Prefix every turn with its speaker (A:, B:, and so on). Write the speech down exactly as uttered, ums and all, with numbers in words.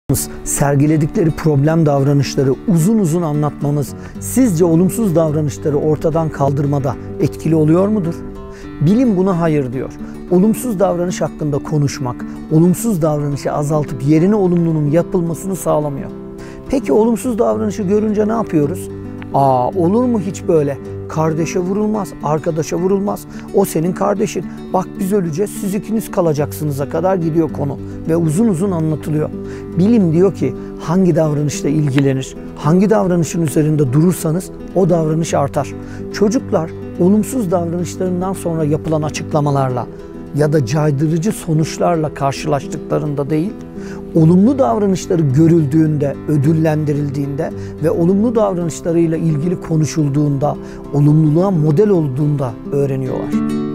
A: Sergiledikleri problem davranışları uzun uzun anlatmamız sizce olumsuz davranışları ortadan kaldırmada etkili oluyor mudur? Bilim buna hayır diyor. Olumsuz davranış hakkında konuşmak, olumsuz davranışı azaltıp yerine olumlunun yapılmasını sağlamıyor. Peki olumsuz davranışı görünce ne yapıyoruz? Aa, olur mu hiç böyle? Kardeşe vurulmaz, arkadaşa vurulmaz. O senin kardeşin. Bak biz öleceğiz, siz ikiniz kalacaksınız'a kadar gidiyor konu. Ve uzun uzun anlatılıyor. Bilim diyor ki hangi davranışla ilgilenir, hangi davranışın üzerinde durursanız o davranış artar. Çocuklar olumsuz davranışlarından sonra yapılan açıklamalarla ya da caydırıcı sonuçlarla karşılaştıklarında değil, olumlu davranışları görüldüğünde, ödüllendirildiğinde ve olumlu davranışlarıyla ilgili konuşulduğunda, olumluluğa model olduğunda öğreniyorlar.